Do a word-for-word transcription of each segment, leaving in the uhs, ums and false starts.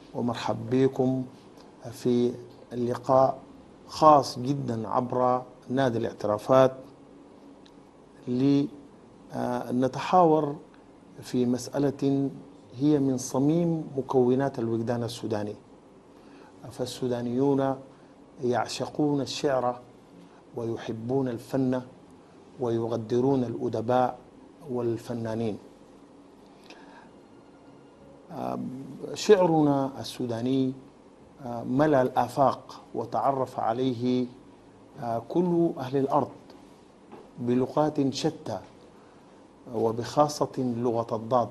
ومرحب بكم في اللقاء خاص جدا عبر نادي الاعترافات لنتحاور في مسألة هي من صميم مكونات الوجدان السوداني. فالسودانيون يعشقون الشعر ويحبون الفن ويقدرون الأدباء والفنانين. شعرنا السوداني ملأ الآفاق وتعرف عليه كل أهل الأرض بلغات شتى وبخاصة لغة الضاد،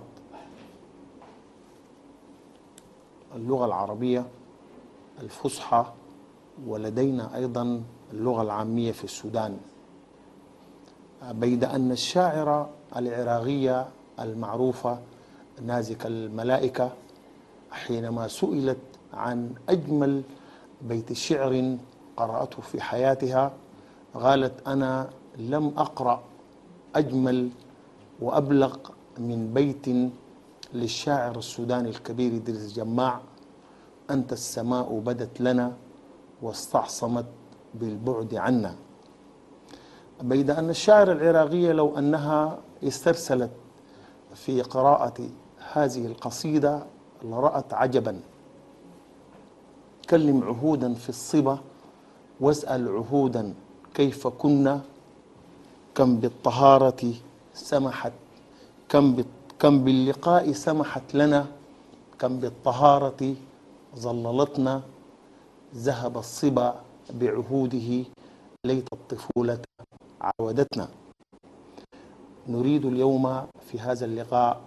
اللغة العربية الفصحى، ولدينا أيضا اللغة العامية في السودان. بيد أن الشاعرة العراقية المعروفة نازك الملائكة حينما سئلت عن أجمل بيت شعر قرأته في حياتها قالت: أنا لم أقرأ أجمل وأبلغ من بيت للشاعر السوداني الكبير إدريس جماع: أنت السماء بدت لنا واستعصمت بالبعد عنا. بيد أن الشاعر العراقية لو أنها استرسلت في قراءة هذه القصيدة لرأت عجبا: كلم عهودا في الصبا واسأل عهودا كيف كنا، كم بالطهارة سمحت، كم كم باللقاء سمحت لنا، كم بالطهارة ظللتنا، ذهب الصبا بعهوده ليت الطفولة عودتنا. نريد اليوم في هذا اللقاء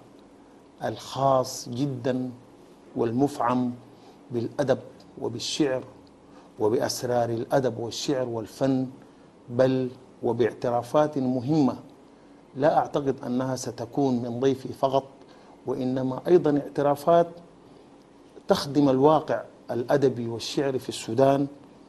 الخاص جدا والمفعم بالأدب وبالشعر وبأسرار الأدب والشعر والفن، بل وباعترافات مهمة لا أعتقد أنها ستكون من ضيفي فقط، وإنما أيضا اعترافات تخدم الواقع الأدبي والشعري في السودان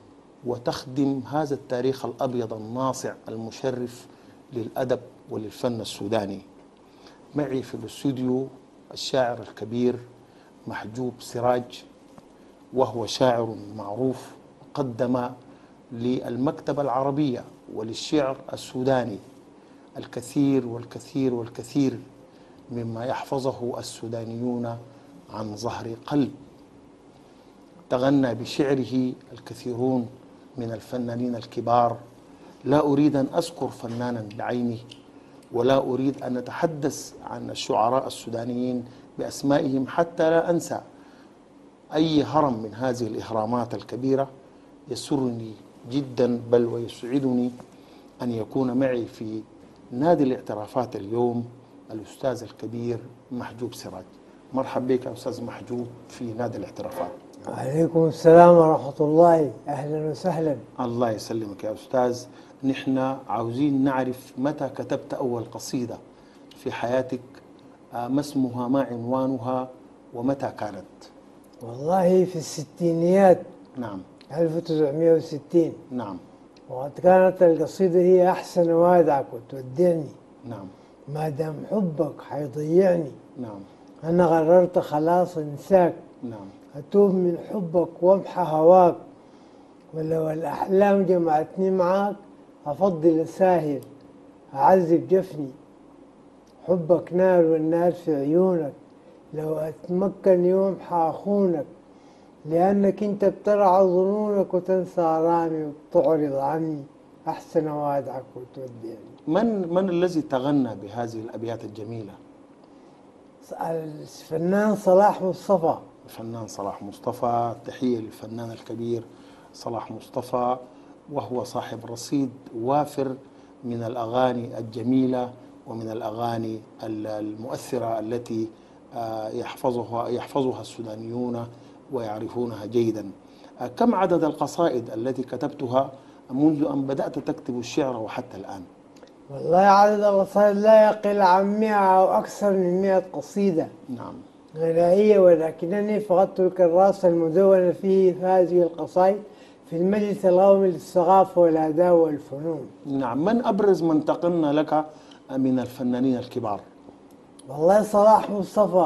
وتخدم هذا التاريخ الأبيض الناصع المشرف للأدب وللفن السوداني. معي في الاستوديو الشاعر الكبير محجوب سراج، وهو شاعر معروف قدم للمكتبة العربية وللشعر السوداني الكثير والكثير والكثير مما يحفظه السودانيون عن ظهر قلب. تغنى بشعره الكثيرون من الفنانين الكبار، لا أريد أن أذكر فنانا بعينه ولا أريد أن أتحدث عن الشعراء السودانيين بأسمائهم حتى لا أنسى أي هرم من هذه الإهرامات الكبيرة. يسرني جدا بل ويسعدني أن يكون معي في نادي الاعترافات اليوم الأستاذ الكبير محجوب سراج. مرحبا بك يا أستاذ محجوب في نادي الاعترافات. عليكم السلام ورحمة الله، أهلا وسهلا. الله يسلمك يا أستاذ. نحن عاوزين نعرف متى كتبت أول قصيدة في حياتك، ما اسمها، ما عنوانها، ومتى كانت؟ والله في الستينيات. نعم. ألف وتسعمائة وستين. نعم. وقد كانت القصيدة هي أحسن وادعك وتودعني. نعم. ما دام حبك حيضيعني. نعم. أنا قررت خلاص انساك. نعم. أتوب من حبك وامحى هواك، ولو الأحلام جمعتني معاك أفضل أساهر أعذب جفني. حبك نار والنار في عيونك، لو أتمكن يوم حأخونك، لأنك أنت بترعى ظنونك وتنسى آرامي وتعرض عني أحسن وادعك وتودعني. من من الذي تغنى بهذه الأبيات الجميلة؟ الفنان صلاح مصطفى. الفنان صلاح مصطفى. تحية للفنان الكبير صلاح مصطفى، وهو صاحب رصيد وافر من الأغاني الجميلة ومن الأغاني المؤثرة التي يحفظها يحفظها السودانيون ويعرفونها جيدا. كم عدد القصائد التي كتبتها منذ أن بدأت تكتب الشعر وحتى الآن؟ والله عدد القصائد لا يقل عن مئة أو أكثر من مئة قصيدة. نعم. غنائية، ولكنني فقدت الكراسة المدونة في هذه القصائد في المجلس القومي للثقافة والأداء والفنون. نعم. من أبرز من تقن لك من الفنانين الكبار؟ والله صلاح مصطفى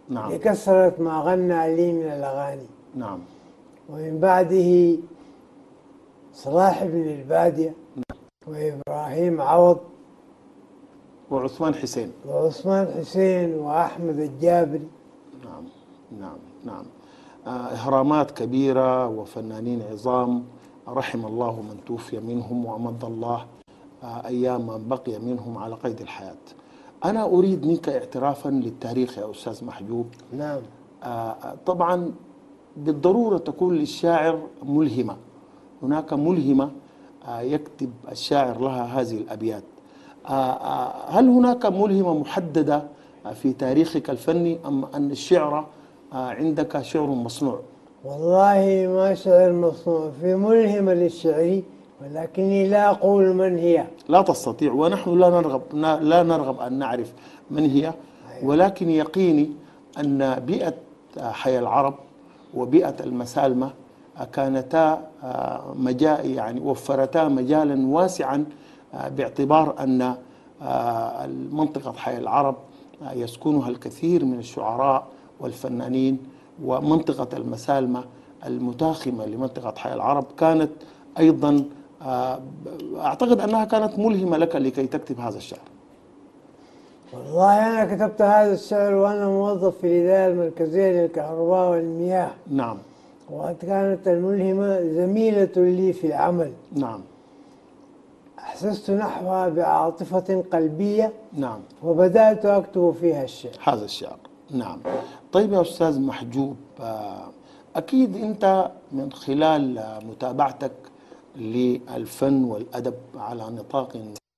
نعم. لكثرة ما غنى لي من الأغاني. نعم. ومن بعده صلاح بن البادية وإبراهيم عوض وعثمان حسين وعثمان حسين وأحمد الجابري. نعم نعم نعم. آه، إهرامات كبيرة وفنانين عظام، رحم الله من توفي منهم وأمد الله آه، أيام من بقي منهم على قيد الحياة. أنا أريد منك اعترافا للتاريخ يا أستاذ محجوب. نعم. آه، طبعا بالضرورة تكون للشاعر ملهمة، هناك ملهمة آه، يكتب الشاعر لها هذه الأبيات. آه، آه، هل هناك ملهمة محددة آه، في تاريخك الفني، أم أن الشعر آه، عندك شعر مصنوع؟ والله ما شعر مصنوع، في ملهمة للشعر ولكني لا أقول من هي. لا تستطيع، ونحن لا نرغب لا نرغب أن نعرف من هي، ولكن يقيني أن بيئة حي العرب وبيئة المسالمة كانتا مجال يعني وفرتا مجالا واسعا، باعتبار أن منطقة حي العرب يسكنها الكثير من الشعراء والفنانين، ومنطقة المسالمة المتاخمة لمنطقة حي العرب كانت أيضا أعتقد أنها كانت ملهمة لك لكي تكتب هذا الشعر. والله أنا كتبت هذا الشعر وأنا موظف في الإدارة المركزية للكهرباء والمياه. نعم. وكانت الملهمة زميلة لي في العمل. نعم. أحسست نحوها بعاطفة قلبية. نعم. وبدأت أكتب فيها الشعر. هذا الشعر. نعم. طيب يا أستاذ محجوب، أكيد أنت من خلال متابعتك للفن والأدب على نطاق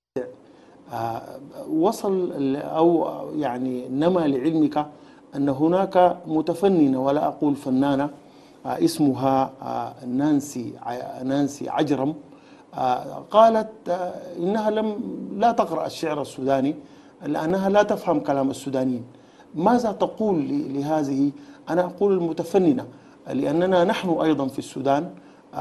وصل أو يعني نما لعلمك أن هناك متفننة، ولا أقول فنانة، اسمها نانسي نانسي عجرم، قالت إنها لم لا تقرأ الشعر السوداني لأنها لا تفهم كلام السودانيين. ماذا تقول لهذه؟ أنا أقول المتفننة، لأننا نحن أيضا في السودان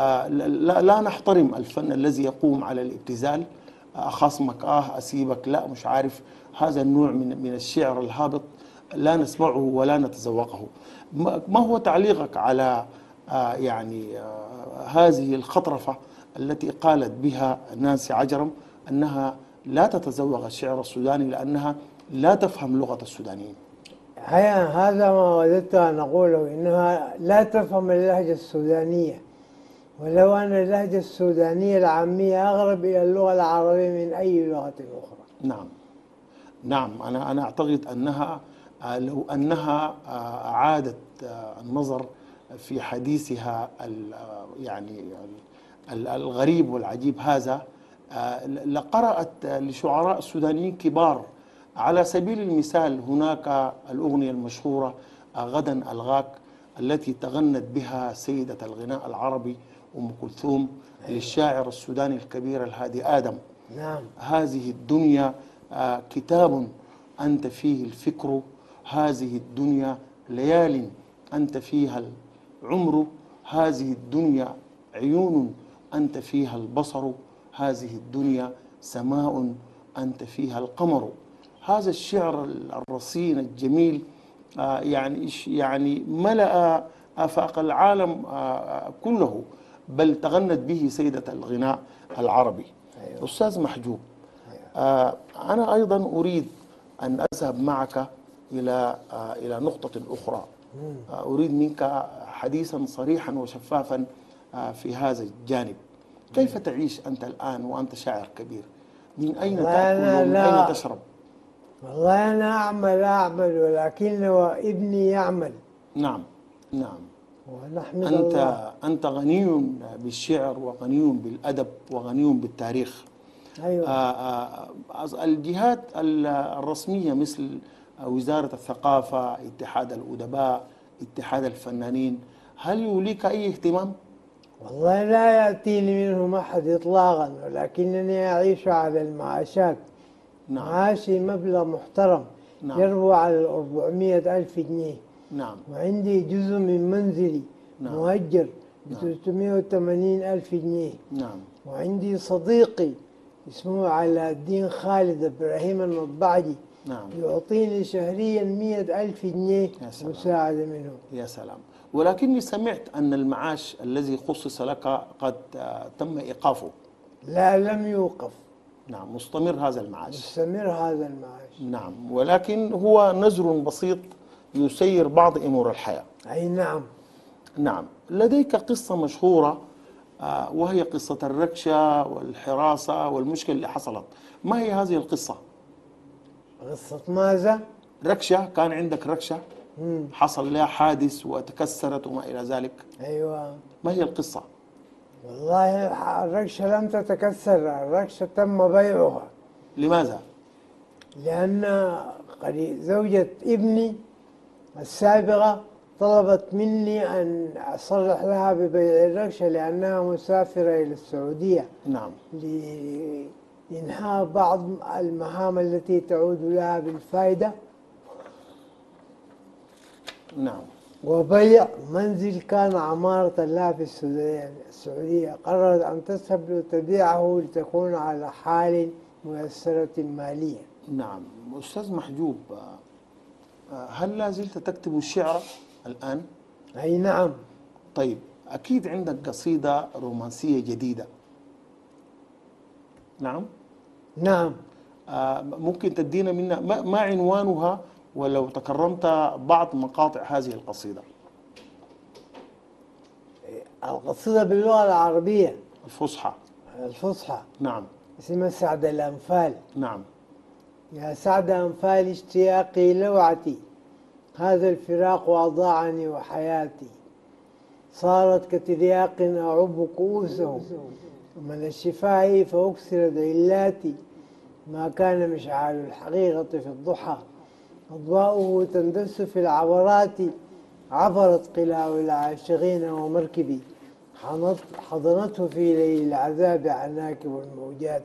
لا نحترم الفن الذي يقوم على الابتذال، أخصمك آه أسيبك لا مش عارف، هذا النوع من من الشعر الهابط لا نسمعه ولا نتذوقه. ما هو تعليقك على آه يعني آه هذه الخطرفة التي قالت بها نانسي عجرم أنها لا تتذوق الشعر السوداني لأنها لا تفهم لغة السودانيين؟ هذا ما وددت أن أقوله، إنها لا تفهم اللهجة السودانية، ولو أن اللهجة السودانية العامية أقرب إلى اللغة العربية من أي لغة أخرى. نعم نعم. أنا أنا أعتقد أنها لو أنها أعادت النظر في حديثها يعني الغريب والعجيب هذا لقرأت لشعراء السودانيين كبار. على سبيل المثال هناك الأغنية المشهورة غدا ألغاك التي تغنت بها سيدة الغناء العربي أم كلثوم للشاعر السوداني الكبير الهادي آدم. نعم. هذه الدنيا كتاب أنت فيه الفكر، هذه الدنيا ليال أنت فيها العمر، هذه الدنيا عيون أنت فيها البصر، هذه الدنيا سماء أنت فيها القمر. هذا الشعر الرصين الجميل يعني يعني ملأ آفاق العالم كله، بل تغنت به سيدة الغناء العربي. أيوة. أستاذ محجوب، أيوة. أنا أيضا أريد أن أذهب معك إلى إلى نقطة أخرى. أريد منك حديثا صريحا وشفافا في هذا الجانب. كيف تعيش أنت الآن وأنت شاعر كبير؟ من أين تأكل ومن أين تشرب؟ والله أنا أعمل أعمل ولكن ابني يعمل. نعم نعم. ونحمد أنت الله. أنت غني بالشعر وغني بالأدب وغني بالتاريخ. أيوة. آآ آآ الجهات الرسمية مثل وزارة الثقافة، اتحاد الأدباء، اتحاد الفنانين، هل يوليك أي اهتمام؟ والله لا يأتيني منهم أحد إطلاقا، ولكنني أعيش على المعاشات. نعم. معاشي مبلغ محترم. نعم. يربو على الأربعمائة ألف جنيه. نعم. وعندي جزء من منزلي. نعم. مؤجر بثلاثمائة وثمانين ألف جنيه. نعم. وعندي صديقي اسمه علاء الدين خالد إبراهيم المطبعجي. نعم. يعطيني شهريا مئة ألف جنيه يا سلام. مساعدة منه. يا سلام. ولكني سمعت أن المعاش الذي خصص لك قد آه، تم إيقافه. لا، لم يوقف، نعم، مستمر هذا المعاش. مستمر هذا المعاش. نعم، ولكن هو نذر بسيط يسير بعض أمور الحياة. أي نعم. نعم. لديك قصة مشهورة آه، وهي قصة الركشة والحراسة والمشكلة اللي حصلت، ما هي هذه القصة؟ قصة ماذا؟ ركشة، كان عندك ركشة مم. حصل لها حادث وتكسرت وما إلى ذلك، أيوة. ما هي القصة؟ والله الركشة لم تتكسر، الركشة تم بيعها. لماذا؟ لأن قري- زوجة ابني السابقة طلبت مني أن أصرح لها ببيع الركشة لأنها مسافرة إلى السعودية نعم. لإنهاء بعض المهام التي تعود لها بالفائدة، نعم. وبيع منزل كان عمارة لها في السعودية. السعودية قررت أن تذهب لتبيعه لتكون على حال ميسرة مالية. نعم. أستاذ محجوب، آه، هل لا زلت تكتب الشعر الآن؟ أي نعم. طيب، أكيد عندك قصيدة رومانسية جديدة. نعم. نعم. آه، ممكن تدينا منها ما ما عنوانها، ولو تكرمت بعض مقاطع هذه القصيدة. القصيدة باللغة العربية الفصحى. الفصحى نعم. اسمها سعد الأنفال. نعم. يا سعد أنفال اشتياقي لوعتي، هذا الفراق أضاعني وحياتي، صارت كترياق أعب كؤوسه من الشفاء فأكسرت علاتي، ما كان مشعل الحقيقة في الضحى أضواؤه تندس في العبرات، عبرت قلاع العاشقين ومركبي حضنته في ليل العذاب عناكب الموجات،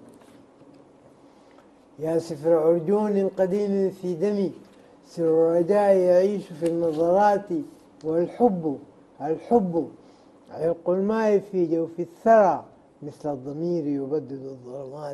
يا سفر عرجون قديم في دمي، سر الرجاء يعيش في النظرات، والحب الحب عرق الماء في جوف الثرى مثل الضمير يبدد الظلمات.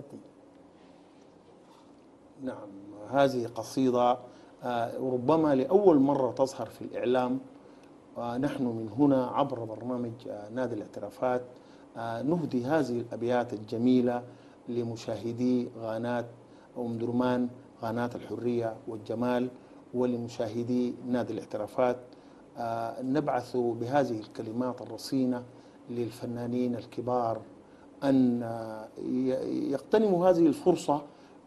نعم. هذه قصيدة آه، ربما لأول مرة تظهر في الإعلام. ونحن من هنا عبر برنامج آه، نادي الاعترافات آه، نهدي هذه الأبيات الجميلة لمشاهدي قناة أم درمان، قناة الحرية والجمال، ولمشاهدي نادي الاعترافات. آه، نبعث بهذه الكلمات الرصينة للفنانين الكبار أن آه، ي- يغتنموا هذه الفرصة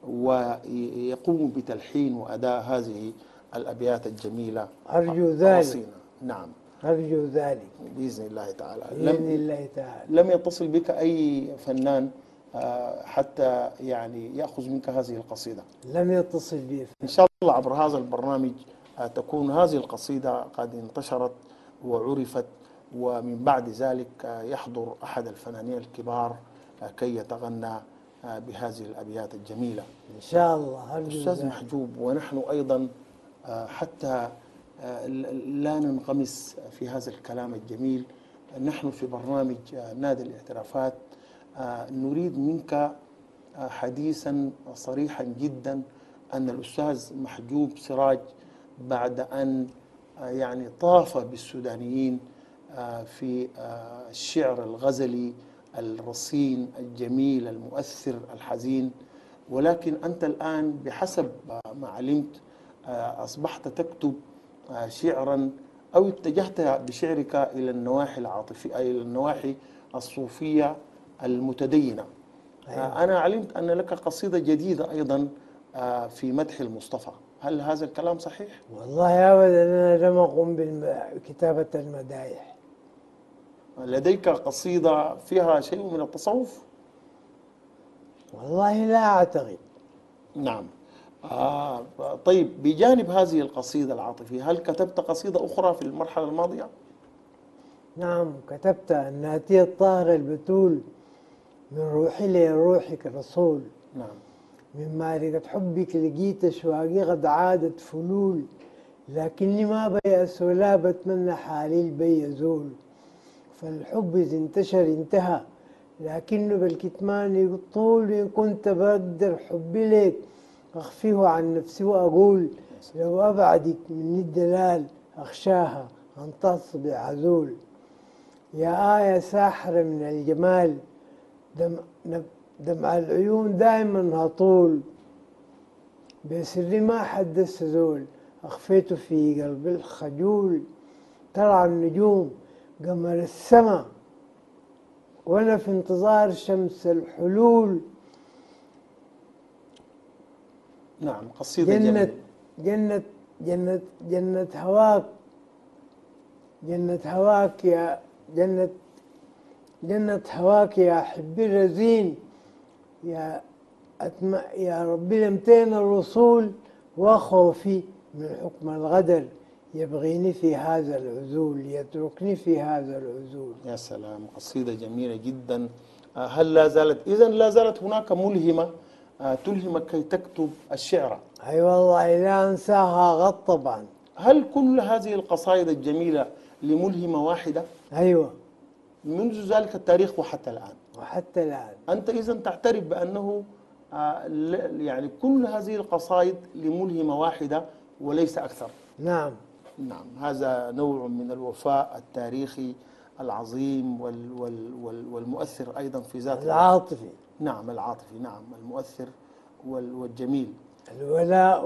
ويقوموا بتلحين وأداء هذه الأبيات الجميلة أرجو ذلك. الرصينة. نعم. أرجو ذلك بإذن الله تعالى. بإذن الله تعالى. لم يتصل بك أي فنان آه، حتى يعني يأخذ منك هذه القصيدة؟ لم يتصل بي. إن شاء الله عبر هذا البرنامج آه، تكون هذه القصيدة قد انتشرت وعرفت، ومن بعد ذلك آه، يحضر أحد الفنانين الكبار آه، كي يتغنى آه، بهذه الأبيات الجميلة. إن شاء الله. أرجو أستاذ ذلك. محجوب، ونحن أيضا آه، حتى آه، لا ننغمس في هذا الكلام الجميل، نحن في برنامج آه، نادي الاعترافات آه، نريد منك آه، حديثا صريحا جدا أن الأستاذ محجوب سراج بعد أن آه، يعني طاف بالسودانيين آه، في آه، الشعر الغزلي الرصين الجميل المؤثر الحزين، ولكن أنت الآن بحسب ما علمت آه، أصبحت تكتب آه، شعرا، أو اتجهت بشعرك إلى النواحي العاطفية، إلى النواحي الصوفية المتدينة. أيوة. أنا علمت أن لك قصيدة جديدة أيضا آه، في مدح المصطفى، هل هذا الكلام صحيح؟ والله أبدا أنا لم أقم بكتابة المدايح. لديك قصيدة فيها شيء من التصوف؟ والله لا أعتقد. نعم. آه طيب، بجانب هذه القصيدة العاطفية هل كتبت قصيدة أخرى في المرحلة الماضية؟ نعم، كتبت الناتية الطاهرة البتول، من روحي لروحك رسول، نعم. من معرفة حبك لقيت أشواقي قد عادت فلول، لكني ما بيأس ولا بتمنى حالي البي يزول، فالحب إذا انتشر انتهى لكنه بالكتمان يطول، إن كنت بقدر حبي لك أخفيه عن نفسي وأقول لو أبعدك مني الدلال أخشاها أن تصبح عذول. يا آية ساحرة من الجمال دمع, دمع العيون دائما هطول بسر ما حدث ذول أخفيته في قلبي الخجول. ترى النجوم قمر السماء وأنا في انتظار شمس الحلول. نعم قصيدة جنة جميلة. جنة جنة جنة هواك جنة هواك يا جنة جنة هواك يا حبي الرزين يا أتم يا ربي لمتين الوصول وخوفي من حكم الغدر يبغيني في هذا العزول يتركني في هذا العزول. يا سلام قصيدة جميلة جدا. آه، هل لا زالت إذا لا زالت هناك ملهمة آه، تلهمك كي تكتب الشعر؟ أي والله لا أنساها غط طبعا. هل كل هذه القصائد الجميلة لملهمة واحدة أيوة منذ ذلك التاريخ وحتى الآن؟ وحتى الآن. أنت إذا تعترف بأنه آه، ل- يعني كل هذه القصائد لملهمة واحدة وليس أكثر. نعم نعم هذا نوع من الوفاء التاريخي العظيم وال وال وال والمؤثر أيضا في ذات الوقت. العاطفي. نعم العاطفي، نعم المؤثر وال والجميل. الولاء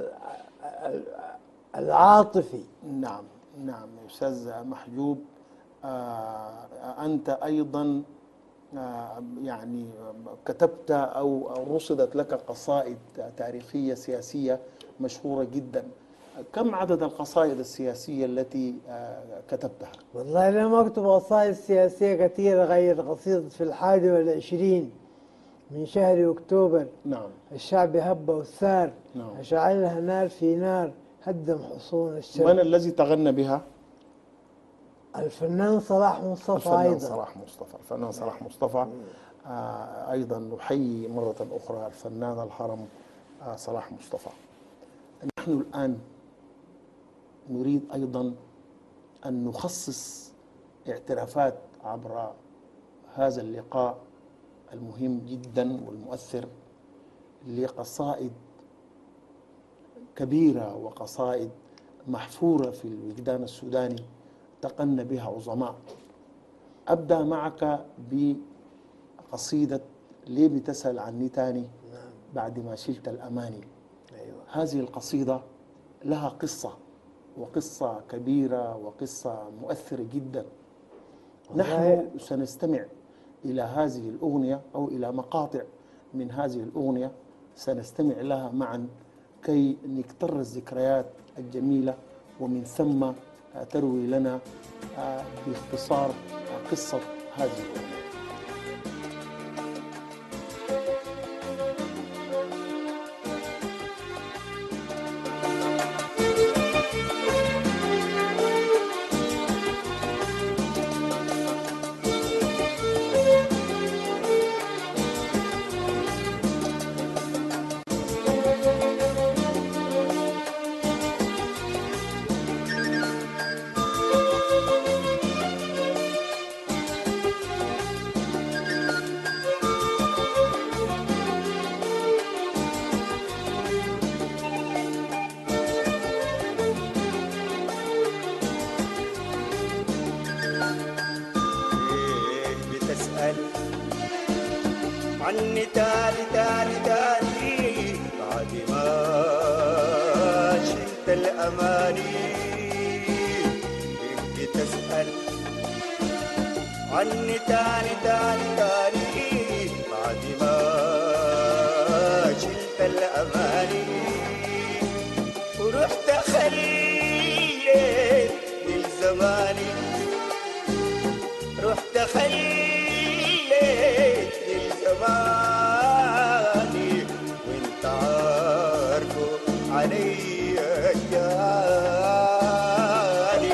والعاطفي. نعم نعم أستاذ محجوب، آه أنت أيضا آه يعني كتبت أو رصدت لك قصائد تاريخية سياسية مشهورة جدا. كم عدد القصائد السياسية التي آه كتبتها؟ والله أنا ما أكتب قصائد سياسية كثيرة غير قصيدة في الحادي والعشرين من شهر أكتوبر. نعم الشعب هب والثار نعم. أشعلها نار في نار هدم حصون الشرق. من الذي تغنى بها؟ الفنان صلاح مصطفى. الفنان أيضا صلاح مصطفى. الفنان صلاح مصطفى. آه أيضا نحيي مرة أخرى الفنان الهرم آه صلاح مصطفى. نحن الآن نريد أيضا أن نخصص اعترافات عبر هذا اللقاء المهم جدا والمؤثر لقصائد كبيرة وقصائد محفورة في الوجدان السوداني تقن بها عظماء. أبدأ معك بقصيدة ليه بتسأل عني تاني بعد ما شلت الأماني. أيوة. هذه القصيدة لها قصة، وقصة كبيرة وقصة مؤثرة جدا. نحن سنستمع إلى هذه الأغنية أو إلى مقاطع من هذه الأغنية سنستمع لها معا كي نكتر الذكريات الجميلة ومن ثم تروي لنا باختصار قصة هذه الأغنية. عني تاني تاني تاني بعد ما شلت الأماني. بدي تسأل عني تاني تاني تاني بعد ما شلت الأماني. ورحت خليت للزماني رحت خليت زماني وانت عارفه علي جاني.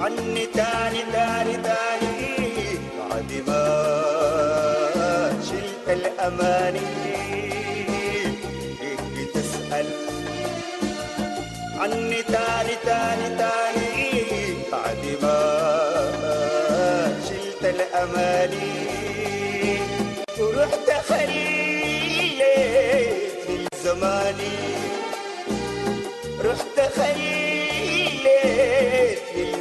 عني تاني تاني تاني بعد ما شلت الأماني ليك بتسأل عني تاني تاني تاني بعد ما شلت الأماني ورحت خليت للزماني رحت خليت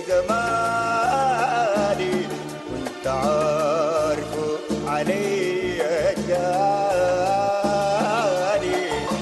للزماني وانت عارف علي جاني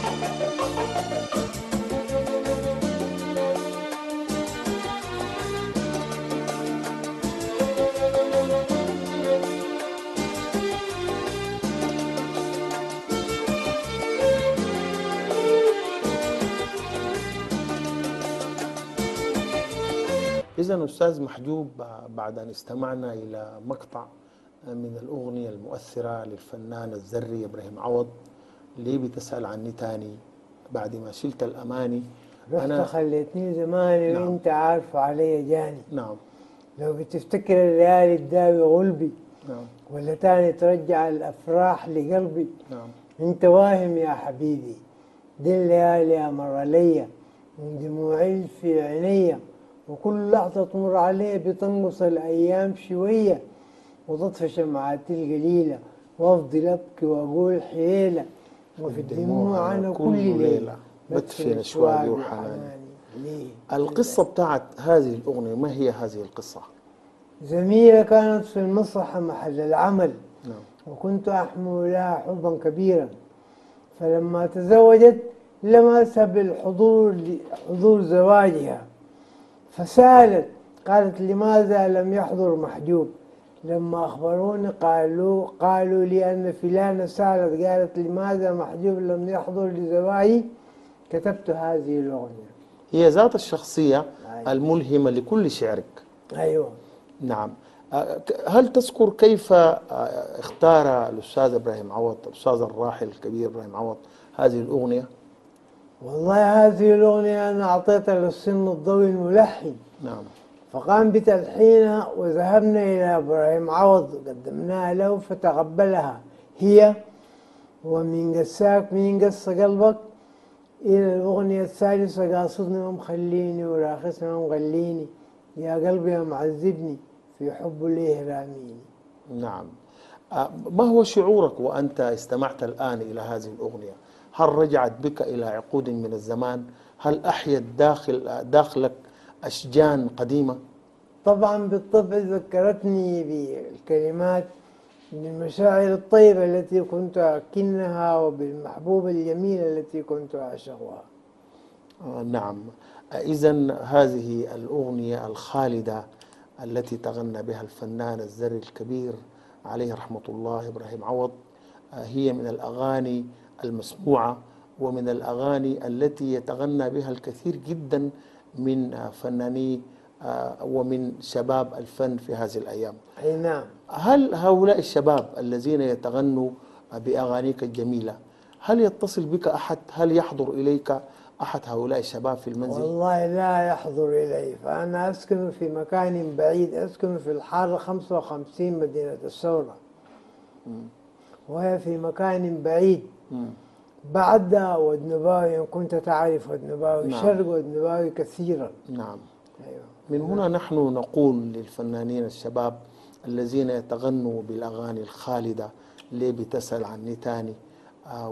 إذا أستاذ محجوب، بعد أن استمعنا إلى مقطع من الأغنية المؤثرة للفنان الزري إبراهيم عوض اللي بتسأل عني تاني بعد ما شلت الأماني، رحت خليتني زماني نعم. وانت عارف علي جاني. نعم لو بتفتكر الليالي تداوي غلبي، نعم ولا تاني ترجع الأفراح لقلبي. نعم انت واهم يا حبيبي، دي الليالي أمر ليا ودموعي في عينيا، وكل لحظة تمر علي بتنقص الأيام شوية، وتطفى شمعاتي القليلة وأفضل أبكي وأقول حيلة، وفي الدموع أنا كل ليلة بدفن أشواقي وحناني. ليه؟ القصة بتاعت هذه الأغنية ما هي هذه القصة؟ زميلة كانت في المسرح محل العمل، نعم وكنت أحمل لها حبا كبيرا، فلما تزوجت لمسها بالحضور حضور زواجها، فسألت قالت لماذا لم يحضر محجوب؟ لما أخبروني قالوا قالوا لي أن فلانة سألت قالت لماذا محجوب لم يحضر لزواجي، كتبت هذه الأغنية. هي ذات الشخصية أيوة. الملهمة لكل شعرك. أيوة نعم. هل تذكر كيف اختار الأستاذ إبراهيم عوض، الأستاذ الراحل الكبير إبراهيم عوض، هذه الأغنية؟ والله هذه الأغنية أنا أعطيتها للسن الضوي الملحن، نعم، فقام بتلحينها وذهبنا إلى إبراهيم عوض قدمناها له فتقبلها هي ومن قساك مين قص قلبك إلى الأغنية الثالثة قاصدني ومخليني وراخصني ومغليني يا قلبي يا معذبني في حب ليه راميني. نعم. ما هو شعورك وأنت استمعت الآن إلى هذه الأغنية؟ هل رجعت بك إلى عقود من الزمان؟ هل أحيت داخل داخلك أشجان قديمة؟ طبعا بالطبع ذكرتني بالكلمات بالمشاعر الطيبة التي كنت أكنها وبالمحبوبة الجميلة التي كنت أعشقها. آه نعم. إذن هذه الأغنية الخالدة التي تغنى بها الفنان الزري الكبير عليه رحمة الله إبراهيم عوض آه هي من الأغاني المسموعة ومن الأغاني التي يتغنى بها الكثير جدا من آه فناني آه ومن شباب الفن في هذه الأيام. أي نعم. هل هؤلاء الشباب الذين يتغنوا بأغانيك الجميلة هل يتصل بك أحد؟ هل يحضر إليك أحد هؤلاء الشباب في المنزل؟ والله لا يحضر إلي، فأنا أسكن في مكان بعيد، أسكن في الحارة خمسة وخمسين مدينة الثورة، وهي في مكان بعيد مم. بعد ودنباوي، إن كنت تعرف ودنباوي. نعم. شرق ودنباوي كثيرا. نعم. أيوة. من هنا نحن نقول للفنانين الشباب الذين يتغنوا بالأغاني الخالدة اللي بتسأل عني تاني آه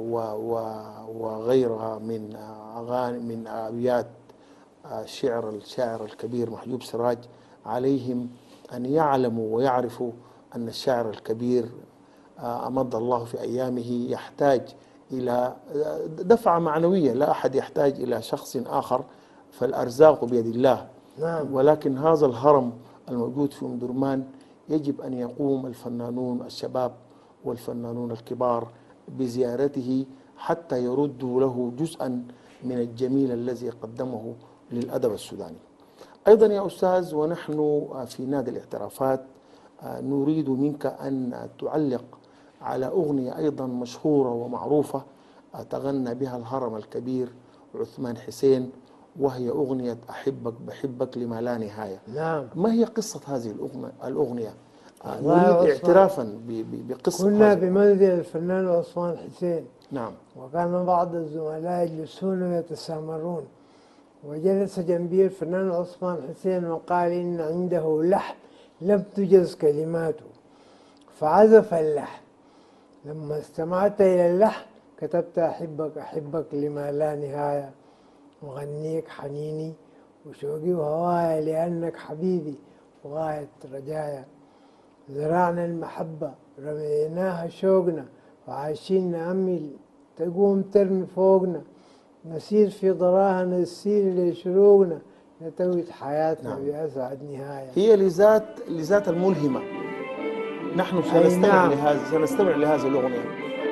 وغيرها من أغاني من أبيات آه شعر الشاعر الكبير محجوب سراج، عليهم أن يعلموا ويعرفوا أن الشاعر الكبير آه أمد الله في أيامه يحتاج إلى دفعة معنوية، لا أحد يحتاج إلى شخص آخر، فالأرزاق بيد الله. نعم. ولكن هذا الهرم الموجود في أم درمان يجب أن يقوم الفنانون الشباب والفنانون الكبار بزيارته حتى يردوا له جزءا من الجميل الذي قدمه للأدب السوداني. أيضا يا أستاذ، ونحن في نادي الاعترافات نريد منك أن تعلق على أغنية أيضا مشهورة ومعروفة تغنى بها الهرم الكبير عثمان حسين، وهي أغنية أحبك بحبك لما لا نهاية. نعم. ما هي قصة هذه الأغنية؟ الأغنية والله نريد عثمان، اعترافا ب- ب- بقصة كنا هذه الأغنية. بمنزل الفنان عثمان حسين، نعم وكان بعض الزملاء يجلسون ويتسامرون، وجلس جنبي الفنان عثمان حسين وقال إن عنده لحن لم تجز كلماته، فعزف اللحن. لما استمعت إلى اللحن كتبت أحبك أحبك لما لا نهاية، وغنيك حنيني وشوقي وهوايا لأنك حبيبي وغاية رجايا. زرعنا المحبة رميناها شوقنا، وعايشين نأمل تقوم ترمي فوقنا، نسير في ضراها نسير لشروقنا، نتوج حياتنا نعم. بأسعد نهاية. هي لذات لذات الملهمة. نحن أي سنستمع نعم. لهذه سنستمع لهذه الأغنية.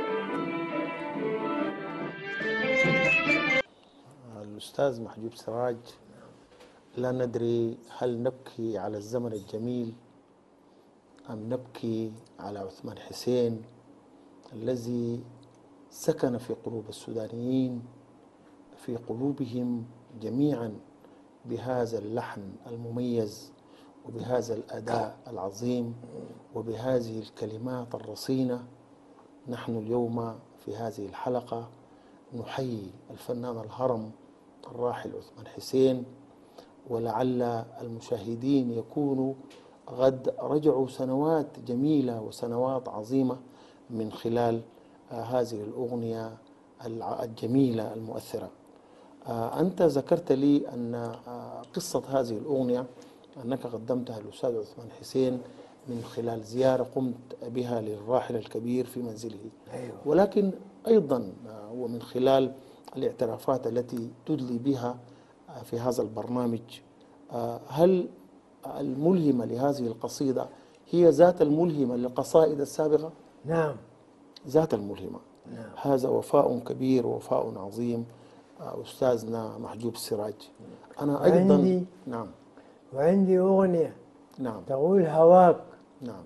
الأستاذ محجوب سراج، لا ندري هل نبكي على الزمن الجميل أم نبكي على عثمان حسين الذي سكن في قلوب السودانيين، في قلوبهم جميعا، بهذا اللحن المميز وبهذا الأداء العظيم وبهذه الكلمات الرصينة. نحن اليوم في هذه الحلقة نحيي الفنان الهرم الراحل عثمان حسين، ولعل المشاهدين يكونوا قد رجعوا سنوات جميلة وسنوات عظيمة من خلال آه هذه الأغنية الجميلة المؤثرة. آه أنت ذكرت لي أن آه قصة هذه الأغنية أنك قدمتها للأستاذ عثمان حسين من خلال زيارة قمت بها للراحل الكبير في منزله. أيوة. ولكن أيضا آه ومن خلال الاعترافات التي تدلي بها آه في هذا البرنامج، آه هل الملهمة لهذه القصيدة هي ذات الملهمة للقصائد السابقة؟ نعم. ذات الملهمة. نعم. هذا وفاء كبير ووفاء عظيم أستاذنا محجوب سراج. أنا أيضا وعندي نعم وعندي أغنية نعم تقول هواك، نعم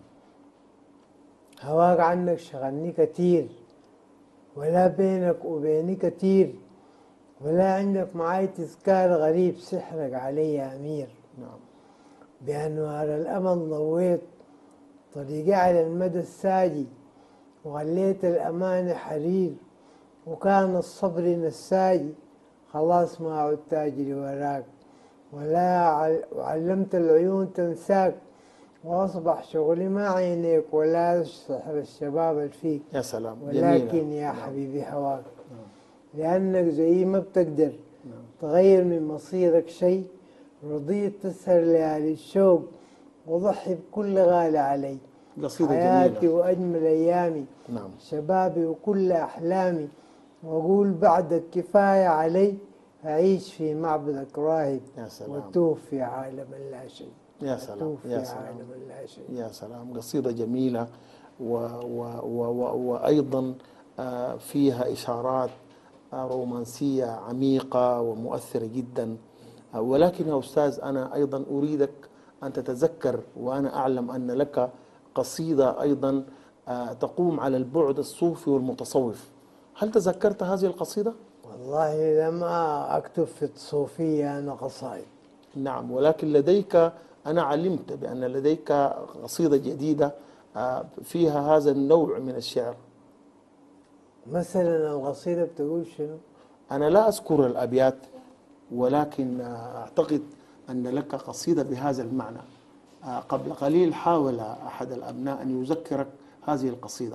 هواك عنك شغلني كتير، ولا بينك وبيني كتير، ولا عندك معاي تذكار غريب سحرك علي يا أمير. نعم بأنوار الأمل ضويت طريقي على المدى الساجي، وغليت الأمان حرير، وكان الصبر نساجي، خلاص ما عدت أجري وراك، ولا وعلمت العيون تنساك، وأصبح شغلي ما عينيك ولا سحر الشباب الفيك. يا سلام ولكن جميلة. يا نعم. حبيبي هواك، نعم. لأنك زي ما بتقدر نعم. تغير من مصيرك شيء، رضيت تسهر ليالي الشوق، وضحي بكل غالي علي، قصيدة حياتي جميلة. وأجمل أيامي، نعم شبابي وكل أحلامي، وأقول بعدك كفاية علي، أعيش في معبدك راهب، يا سلام وأتوه في عالم لا شيء. يا سلام أتوه في يا سلام عالم لا شيء. يا سلام. قصيدة جميلة و و و و وأيضا آه، فيها إشارات آه، رومانسية عميقة ومؤثرة جدا. آه، ولكن يا أستاذ أنا أيضا أريدك أن تتذكر، وأنا أعلم أن لك قصيدة أيضا آه، تقوم على البعد الصوفي والمتصوف. هل تذكرت هذه القصيدة؟ والله لم أكتب في الصوفية أنا قصائد. نعم، ولكن لديك، أنا علمت بأن لديك قصيدة جديدة آه، فيها هذا النوع من الشعر. مثلا القصيدة بتقول شنو؟ أنا لا أذكر الأبيات، ولكن آه، أعتقد أن لك قصيدة بهذا المعنى. آه، قبل قليل حاول أحد الأبناء أن يذكرك هذه القصيدة.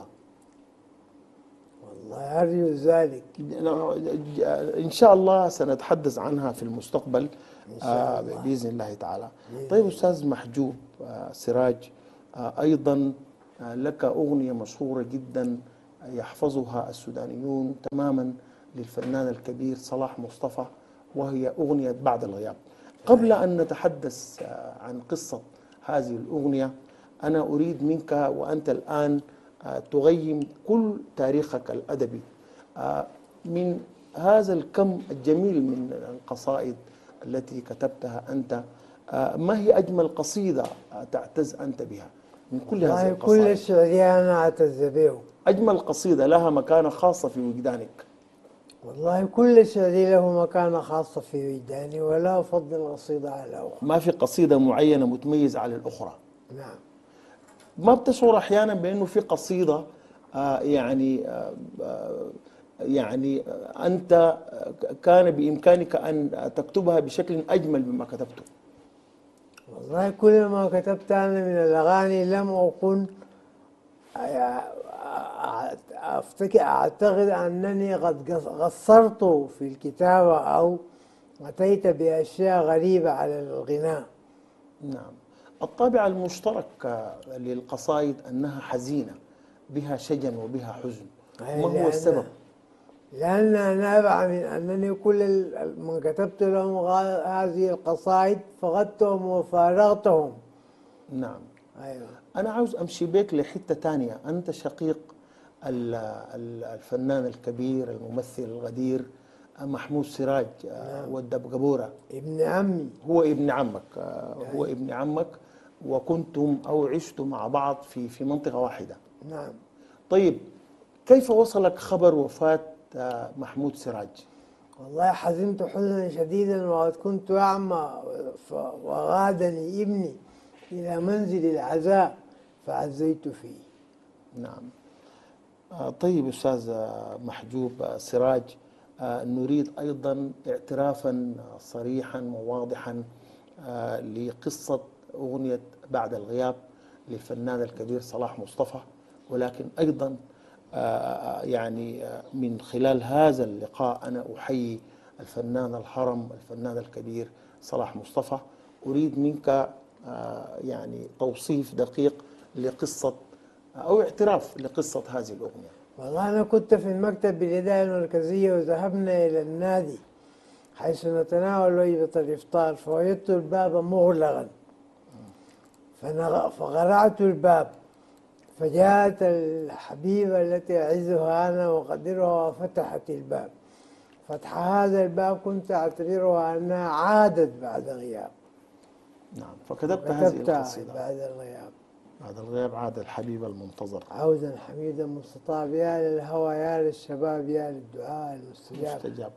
والله أرجو ذلك. إن شاء الله سنتحدث عنها في المستقبل إن شاء آه، الله. بإذن الله تعالى. بإذن طيب الله. أستاذ محجوب آه، سراج، آه، أيضا آه، لك أغنية مشهورة جدا يحفظها السودانيون تماما للفنان الكبير صلاح مصطفى، وهي أغنية بعد الغياب. قبل أن نتحدث آه، عن قصة هذه الأغنية، أنا أريد منك وأنت الآن آه، تغيم كل تاريخك الأدبي آه، من هذا الكم الجميل من القصائد التي كتبتها أنت. آه، ما هي أجمل قصيدة آه، تعتز أنت بها من كل هذه والله القصائد؟ كل شعري أنا أعتز به. أجمل قصيدة لها مكانة خاصة في وجدانك. والله كل شعري له مكانة خاصة في وجداني، ولا أفضل قصيدة على أخرى. ما في قصيدة معينة متميزة على الأخرى؟ نعم. ما بتشعر أحيانا بأنه في قصيدة آه يعني آه آه يعني آه أنت آه، كان بإمكانك أن تكتبها بشكل أجمل مما كتبته؟ والله كل ما كتبت أنا من الأغاني لم أكن أفتكر أعتقد أنني قد قصرت في الكتابة أو أتيت بأشياء غريبة على الغناء. نعم. الطابع المشترك آه، للقصائد أنها حزينة، بها شجن وبها حزن، أي ما هو لأن السبب؟ لأنها نابعة من أنني كل ال- من كتبت لهم غا- هذه القصائد فقدتهم وفارقتهم. نعم. أيوة. أنا عاوز أمشي بك لحتة تانية. أنت شقيق ال- ال- الفنان الكبير الممثل الغدير محمود سراج آه، نعم. والدب قبورة. ابن عمي. هو ابن عمك آه، هو أيوة. ابن عمك، وكنتم أو عشتم مع بعض في في منطقة واحدة. نعم. طيب، كيف وصلك خبر وفاة آه، محمود سراج؟ والله حزنت حزنا شديدا وقد كنت أعمى، ف- وغادني ابني إلى منزل العزاء فعزيت فيه. نعم. آه، طيب أستاذ آه، محجوب آه، سراج، آه، نريد أيضا اعترافا آه، صريحا وواضحا آه، لقصة أغنية بعد الغياب للفنان الكبير صلاح مصطفى، ولكن أيضا آه، يعني آه، من خلال هذا اللقاء أنا أحيي الفنان الهرم الفنان الكبير صلاح مصطفى. أريد منك آه، يعني توصيف دقيق لقصة أو اعتراف لقصة هذه الأغنية. والله أنا كنت في المكتب بالإدارة المركزية وذهبنا إلى النادي حيث نتناول وجبة الإفطار، فوجدت الباب مغلقا فنغ- فقرعت الباب، فجاءت الحبيبة التي أعزها أنا وأقدرها وفتحت الباب. فتح هذا الباب كنت أعتبرها أنها عادت بعد غياب، نعم، فكتبت هذه وكتبتها القصيدة. بعد الغياب. بعد الغياب عاد الحبيب المنتظر، عودا حميدا مستطاب، يا للهوى يا للشباب يا للدعاء المستجاب. مستجاب.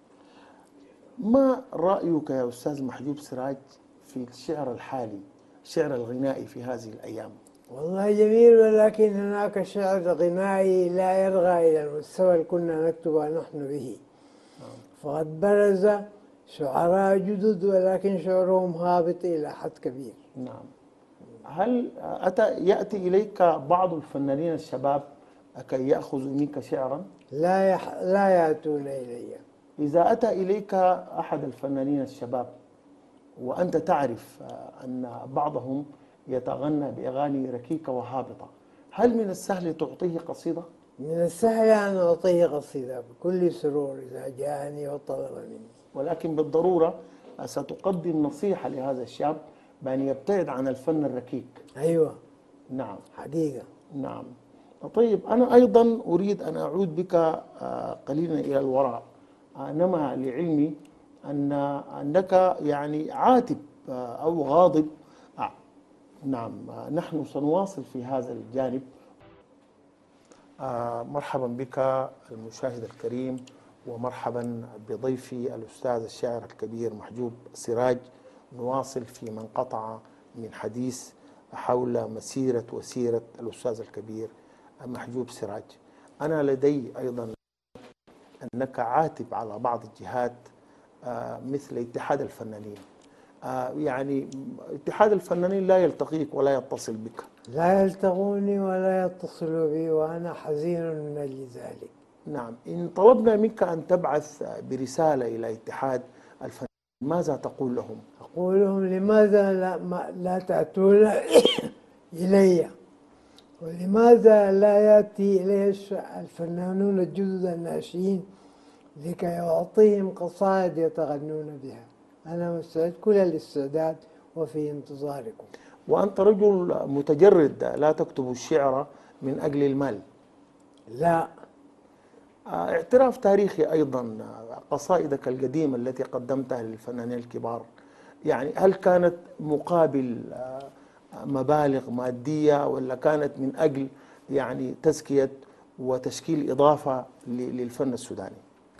ما رأيك يا أستاذ محجوب سراج في الشعر الحالي، الشعر الغنائي في هذه الأيام؟ والله جميل، ولكن هناك شعر غنائي لا يرغى إلى المستوى اللي كنا نكتبه نحن به. فقد برز شعراء جدد ولكن شعرهم هابط إلى حد كبير. نعم. هل أتى يأتي إليك بعض الفنانين الشباب كي يأخذوا منك شعرا؟ لا يح... لا يأتون إلي. إذا أتى إليك أحد الفنانين الشباب وأنت تعرف أن بعضهم يتغنى بأغاني ركيكة وهابطة، هل من السهل تعطيه قصيدة؟ من السهل أن أعطيه قصيدة بكل سرور إذا جاءني وطلب مني، ولكن بالضرورة ستقدم نصيحة لهذا الشاب بأن يبتعد عن الفن الركيك. أيوة. نعم. حقيقة. نعم. طيب، أنا أيضا أريد أن أعود بك آه، قليلا إلى الوراء. آه، نما لعلمي أن أنك يعني عاتب آه، أو غاضب. آه، نعم. آه، نحن سنواصل في هذا الجانب. آه، مرحبا بك المشاهد الكريم، ومرحبا بضيفي الأستاذ الشاعر الكبير محجوب سراج. نواصل في من قطع من حديث حول مسيرة وسيرة الأستاذ الكبير محجوب سراج. أنا لدي أيضا أنك عاتب على بعض الجهات آه، مثل اتحاد الفنانين. آه، يعني اتحاد الفنانين لا يلتقيك ولا يتصل بك. لا يلتقوني ولا يتصلوا بي وأنا حزين من أجل ذلك. نعم. إن طلبنا منك أن تبعث برسالة إلى اتحاد الفنانين، ماذا تقول لهم؟ أقول لهم لماذا لا, ما لا تأتون إلي، ولماذا لا يأتي إلي الش- الفنانون الجدد الناشئين لكي أعطيهم قصائد يتغنون بها. أنا مستعد كل الاستعداد وفي انتظاركم. وأنت رجل متجرد، لا تكتب الشعر من أجل المال. لا. آه، اعتراف تاريخي أيضا. آه، قصائدك القديمة التي قدمتها للفنانين الكبار، يعني هل كانت مقابل آه، مبالغ مادية، ولا كانت من أجل يعني تزكية وتشكيل إضافة ل- للفن السوداني؟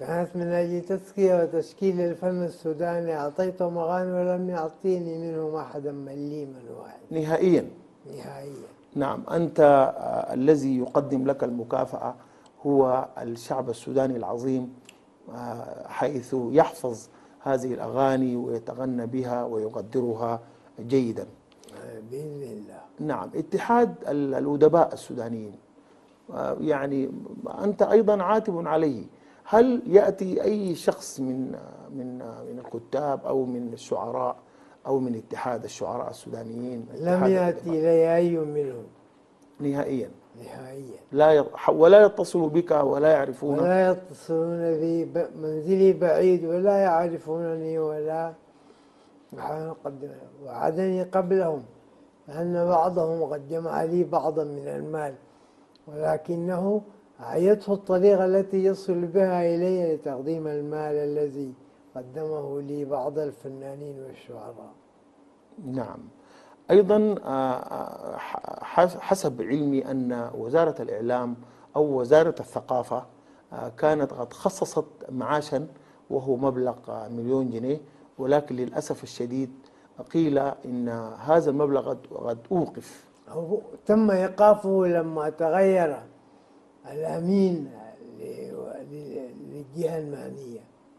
كانت من أجل تزكية وتشكيل الفن السوداني. أعطيتهم أغاني ولم يعطيني منهم أحدا مليما واحد نهائيا. نهائيا. نعم، أنت آه، الذي يقدم لك المكافأة هو الشعب السوداني العظيم، آه، حيث يحفظ هذه الأغاني ويتغنى بها ويقدرها جيدا. آه، بإذن الله. نعم، اتحاد ال- الأدباء السودانيين، آه، يعني أنت أيضا عاتب عليه. هل يأتي أي شخص من آه، من آه، من الكتاب أو من الشعراء أو من اتحاد الشعراء السودانيين، لم اتحاد يأتي الأدباء، إلي أي منهم نهائيا؟ نهائيا. لا يط- ولا يتصل بك ولا يعرفونك؟ ولا يتصلون بي، ب- منزلي بعيد ولا يعرفونني ولا يحاولون يقدمون. وعدني قبلهم أن بعضهم قد جمع لي بعضا من المال، ولكنه أعيته الطريقة التي يصل بها إلي لتقديم المال الذي قدمه لي بعض الفنانين والشعراء. نعم. أيضا آه، ح- حسب علمي أن وزارة الإعلام أو وزارة الثقافة آه، كانت قد خصصت معاشا وهو مبلغ آه، مليون جنيه، ولكن للأسف الشديد قيل إن هذا المبلغ قد قد أوقف. هو تم إيقافه لما تغير الأمين ل- ل- للجهة المعنية.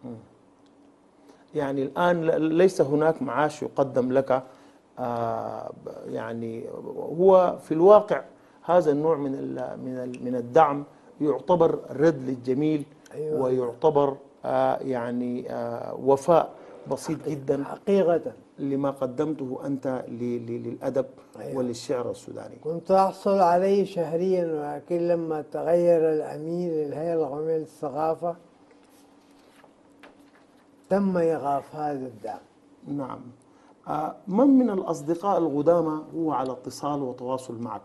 يعني الآن ليس هناك معاش يقدم لك، آه، يعني هو في الواقع هذا النوع من ال من ال من الدعم يعتبر رد للجميل، أيوة. ويعتبر آه، يعني آه، وفاء بسيط جدا حقيقة لما قدمته أنت ل- ل- للأدب أيوة. وللشعر السوداني. كنت أحصل عليه شهريا، ولكن لما تغير الأمين للهيئة القومية للثقافة تم إيقاف هذا الدعم. نعم. آه، من من الأصدقاء القدامى هو على اتصال وتواصل معك؟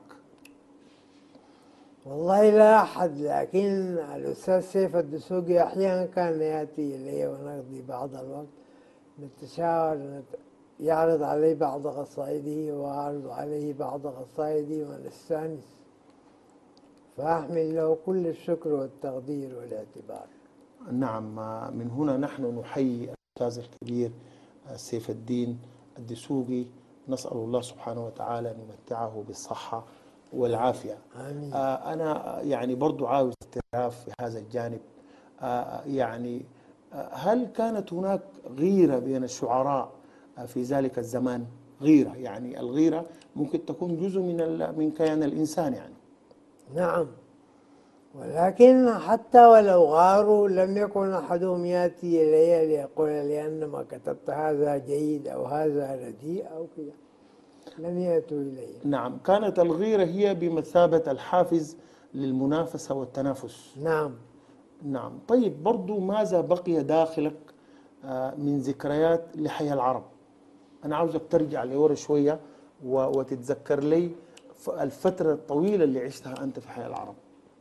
والله لا أحد، لكن الأستاذ سيف الدسوقي أحيانا كان يأتي إلي ونقضي بعض الوقت نتشاور، نت... يعرض علي بعض قصائده وأعرض عليه بعض قصائدي ونستأنس، فأحمل له كل الشكر والتقدير والاعتبار. نعم. آه، من هنا نحن نحيي الأستاذ الكبير آه، سيف الدين الدسوقي، نسأل الله سبحانه وتعالى أن يمتعه بالصحة والعافية. آمين. آه، أنا يعني برضو عاوز استعراف في هذا الجانب. آه، يعني آه، هل كانت هناك غيرة بين الشعراء آه، في ذلك الزمان؟ غيرة، يعني الغيرة ممكن تكون جزء من ال- من كيان الإنسان يعني. نعم، ولكن حتى ولو غاروا لم يكن أحدهم يأتي إلي ليقول لي أن ما كتبت هذا جيد أو هذا رديء أو كذا، لم يأتوا إلي. نعم، كانت الغيرة هي بمثابة الحافز للمنافسة والتنافس. نعم. نعم. طيب، برضو ماذا بقي داخلك آه، من ذكريات لحياة العرب؟ أنا عاوزك ترجع لورا شوية و- وتتذكر لي ف- الفترة الطويلة اللي عشتها أنت في حياة العرب.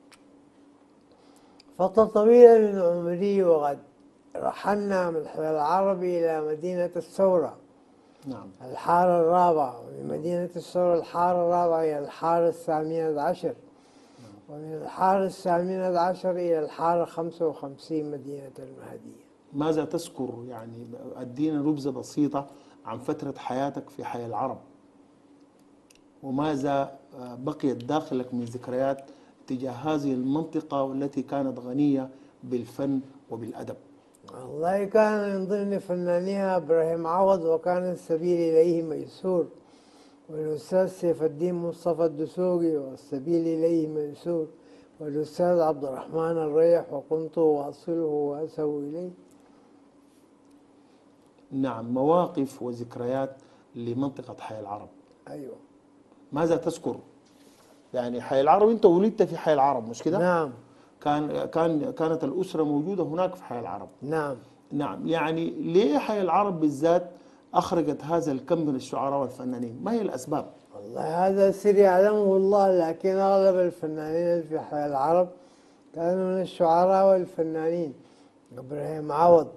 فترة طويلة من عمري، وقد رحلنا من حي العرب إلى مدينة الثورة نعم. الحارة الرابعة، ومن مدينة الثورة الحارة الرابعة إلى الحارة الثامنة عشر، ومن الحارة الثامنة عشر إلى الحارة خمسة وخمسين مدينة المهدية. ماذا تذكر؟ يعني أدينا نبذة بسيطة عن فترة حياتك في حياة العرب، وماذا آه، بقيت داخلك من ذكريات تجاه هذه المنطقة والتي كانت غنية بالفن وبالأدب. والله كان من ضمن فنانيها إبراهيم عوض، وكان السبيل إليه ميسور، والأستاذ سيف الدين مصطفى الدسوقي، والسبيل إليه ميسور، والأستاذ عبد الرحمن الريح، وكنت أواصله وأسهو إليه. نعم، مواقف وذكريات لمنطقة حي العرب. أيوة. ماذا تذكر؟ يعني حي العرب أنت ولدت في حي العرب مش كده؟ نعم. كان كان كانت الأسرة موجودة هناك في حي العرب. نعم. نعم. يعني ليه حي العرب بالذات أخرجت هذا الكم من الشعراء والفنانين؟ ما هي الأسباب؟ والله هذا سر يعلمه الله، لكن أغلب الفنانين في حي العرب كانوا من الشعراء والفنانين. إبراهيم عوض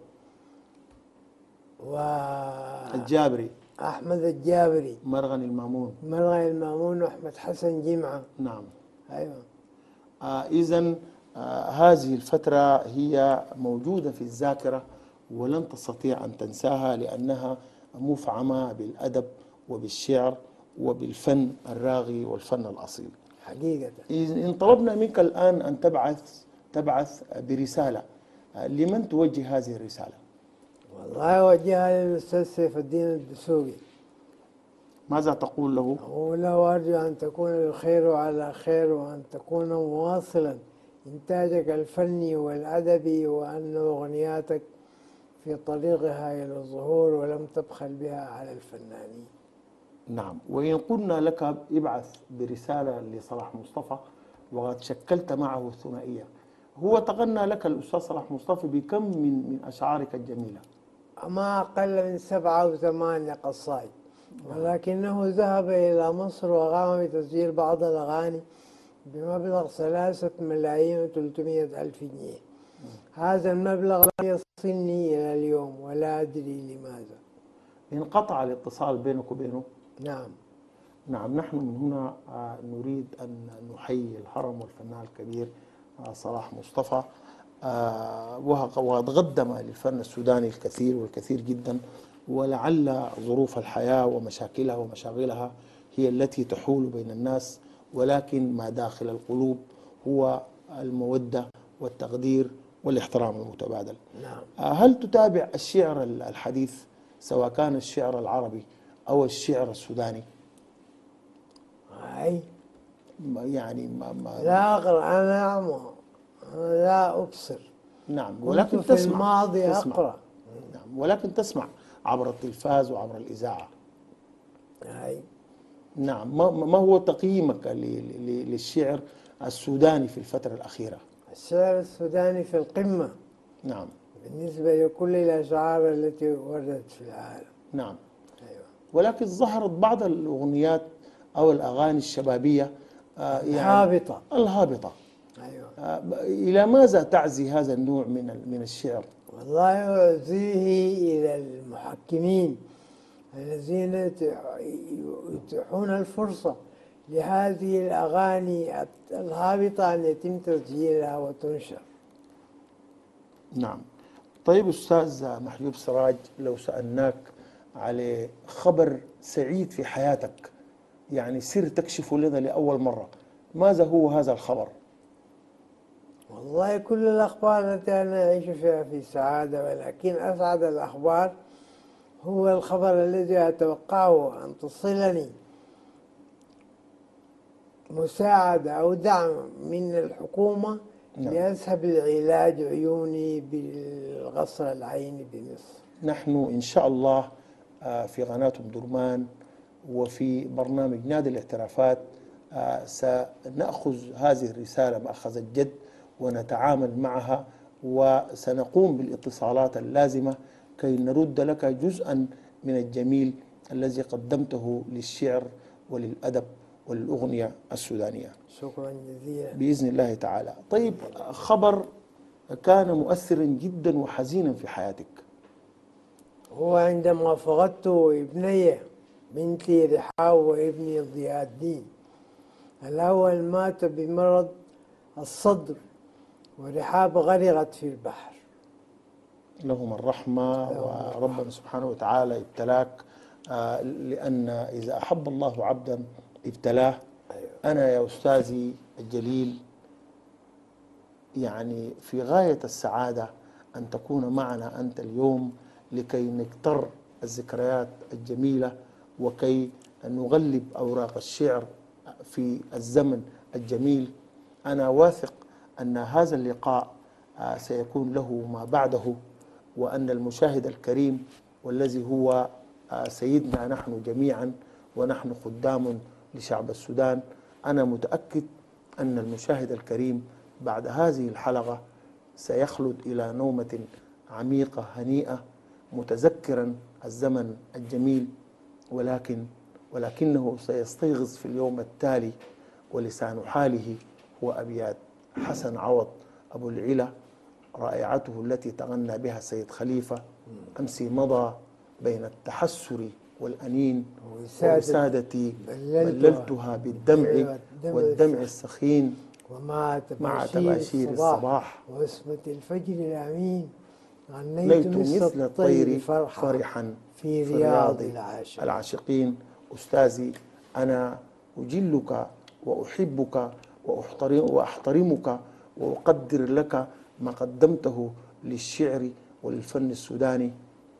الجابري، وأحمد الجابري، مرغني المامون. مرغي المامون، وأحمد حسن جمعة. نعم. أيوة. آه إذن آه هذه الفترة هي موجودة في الذاكرة ولن تستطيع أن تنساها، لأنها مفعمة بالأدب وبالشعر وبالفن الراغي والفن الأصيل. حقيقة. إن طلبنا منك الآن أن تبعث تبعث برسالة، لمن توجه هذه الرسالة؟ والله وجهها للأستاذ سيف الدين الدسوقي. ماذا تقول له؟ أقول له أرجو أن تكون الخير على خير، وأن تكون مواصلا إنتاجك الفني والأدبي، وأن أغنياتك في طريقها إلى الظهور ولم تبخل بها على الفنانين. نعم، وإن قلنا لك ابعث برسالة لصلاح مصطفى وقد شكلت معه ثنائية، هو تغنى لك الأستاذ صلاح مصطفى بكم من من أشعارك الجميلة؟ ما أقل من سبعة أو ثمانية قصائد، ولكنه ذهب إلى مصر وقام بتسجيل بعض الأغاني بمبلغ ثلاثة ملايين وثلاثمائة ألف جنيه. هذا المبلغ لم يصلني إلى اليوم ولا أدري لماذا. انقطع الاتصال بينك وبينه؟ نعم. نعم، نحن من هنا نريد أن نحيي الهرم والفنان الكبير صلاح مصطفى، وقد قدم للفن السوداني الكثير والكثير جدا، ولعل ظروف الحياة ومشاكلها ومشاغلها هي التي تحول بين الناس، ولكن ما داخل القلوب هو المودة والتقدير والاحترام المتبادل. نعم. هل تتابع الشعر الحديث سواء كان الشعر العربي أو الشعر السوداني؟ أي يعني ما ما لا أقرأ، أنا أعمى، أنا لا أبصر. نعم، كنت ولكن في تسمع الماضي تسمع أقرأ. نعم، ولكن تسمع عبر التلفاز وعبر الإذاعة. أي نعم، ما ما هو تقييمك ل- ل- للشعر السوداني في الفترة الأخيرة؟ الشعر السوداني في القمة نعم بالنسبة لكل الأشعار التي وردت في العالم. نعم، أيوة. ولكن ظهرت بعض الأغنيات أو الأغاني الشبابية آه، يعني الهابطة. الهابطة. أيوة. آه، إلى ماذا تعزي هذا النوع من ال- من الشعر؟ والله أعزيه إلى المحكمين الذين يتيحون الفرصة لهذه الأغاني الهابطة أن يتم تسجيلها وتنشر. نعم. طيب أستاذ محجوب سراج، لو سألناك على خبر سعيد في حياتك، يعني سر تكشفه لنا لأول مرة، ماذا هو هذا الخبر؟ والله كل الأخبار التي أنا أعيش فيها في سعادة، ولكن أسعد الأخبار هو الخبر الذي أتوقعه أن تصلني مساعدة أو دعم من الحكومة. نعم. ليذهب لعلاج عيوني بالقصر العيني بمصر. نحن إن شاء الله آه، في قناة أم درمان وفي برنامج نادي الاعترافات آه، سنأخذ هذه الرسالة مأخذ الجد ونتعامل معها، وسنقوم بالاتصالات اللازمة كي نرد لك جزءا من الجميل الذي قدمته للشعر وللأدب وللأغنية السودانية شكرا جزيلا. بإذن الله تعالى. طيب، خبر كان مؤثرا جدا وحزينا في حياتك. هو عندما فقدت ابني بنتي رحاب وابني ضياء الدين. الأول مات بمرض الصدر، ورحاب غرقت في البحر. لهم الرحمة، وربنا سبحانه وتعالى ابتلاك، آه، لأن إذا أحب الله عبدا ابتلاه. أنا يا أستاذي الجليل يعني في غاية السعادة أن تكون معنا أنت اليوم لكي نكتر الذكريات الجميلة وكي نغلب أوراق الشعر في الزمن الجميل. أنا واثق أن هذا اللقاء آه، سيكون له ما بعده، وأن المشاهد الكريم والذي هو آه، سيدنا نحن جميعا ونحن خدام لشعب السودان، أنا متأكد أن المشاهد الكريم بعد هذه الحلقة سيخلد إلى نومة عميقة هنيئة متذكرا الزمن الجميل، ولكن ولكنه سيستيقظ في اليوم التالي ولسان حاله هو أبيات حسن عوض أبو العلا رائعته التي تغنى بها السيد خليفة: أمسي مضى بين التحسر والأنين وسادتي بللتها بالدمع والدمع السخين، ومع مع تباشير تباشير الصباح الصباح واسمة الفجر الأمين ليت غنيت مثل الطير فرحا فرحا في في رياض رياض العاشق. العاشقين. أستاذي، أنا أجلك وأحبك وأحترم وأحترمك وأقدر لك ما قدمته للشعر وللفن السوداني.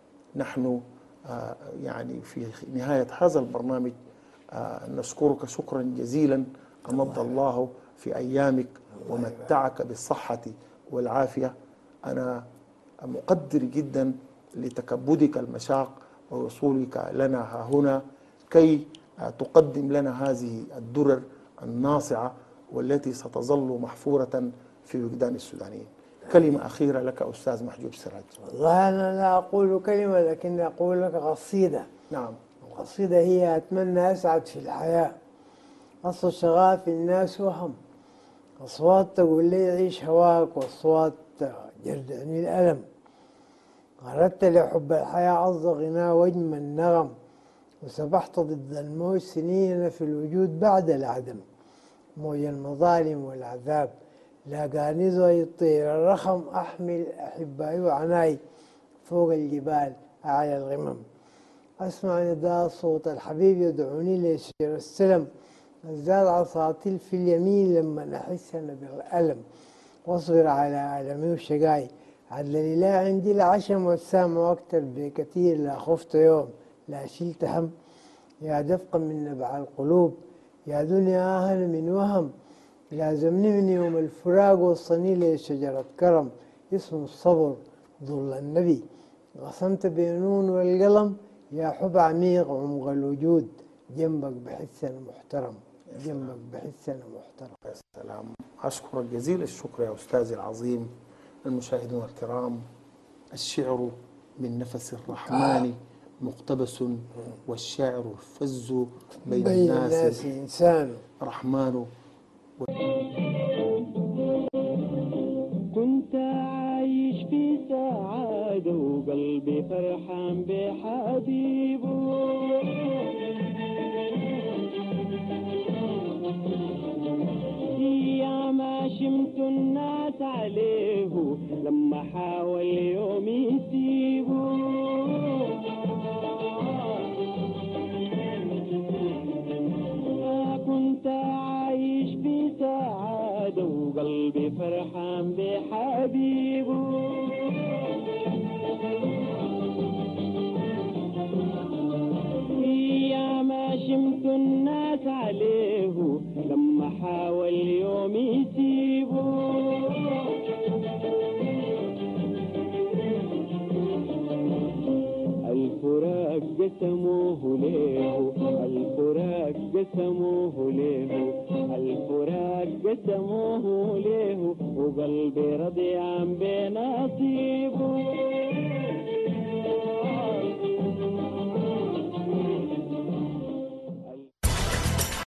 نحن آه، يعني في نهاية هذا البرنامج آه، نشكرك شكرا جزيلا. أمض الله في أيامك ومتعك بالصحة والعافية. أنا مقدر جدا لتكبدك المشاق ووصولك لنا ها هنا كي تقدم لنا هذه الدرر الناصعة والتي ستظل محفورة في وجدان السودانيين. كلمة أخيرة لك أستاذ محجوب سراج. والله أنا لا أقول كلمة لكن أقول لك قصيدة. نعم. القصيدة هي أتمنى أسعد في الحياة، أصل شغاف الناس وهم، أصوات تقول لي عيش هواك وأصوات جردني الألم. أردت لحب الحياة أصدق غناء وأجمل نغم، وسبحت ضد الموج سنين في الوجود بعد العدم. موج المظالم والعذاب لاقاني زي الطير الرخم، أحمل أحبائي وعناي فوق الجبال أعلى الغمم. أسمع نداء صوت الحبيب يدعوني لشجر السلم، أزداد عصاتي في اليمين لما أحس أنا بالألم، واصبر على ألمي وشقاي عدل لا عندي العشم والسام، وأكتر بكثير لا خفت يوم لا شلت هم. يا دفقا من نبع القلوب يا دنيا أهل من وهم، لازمني من يوم الفراق وصني لي شجرة كرم، اسم الصبر ظل النبي، غصمت بينون والقلم يا حب عميق عمق الوجود، جنبك بحس أنا محترم، جنبك بحس أنا محترم. يا سلام، أشكرك جزيل الشكر يا أستاذي العظيم. المشاهدون الكرام، الشعر من نفس الرحمن مقتبس، والشاعر الفز بين, بين الناس, الناس إنسان رحمن. كنت عايش في سعادة وقلبي فرحان بحبيبه، يا ما شمت الناس عليه لما حاول يوم يسيبه. كنت عايش في سعادة وقلبي فرحان بحبيبه، يا ما شمت الناس عليه لما حاول يوم يسيبه. الفراق قسموه ليه، الفراق قسموه ليه، الفراق قسموه ليه، وقلبي رضيان بنصيبه.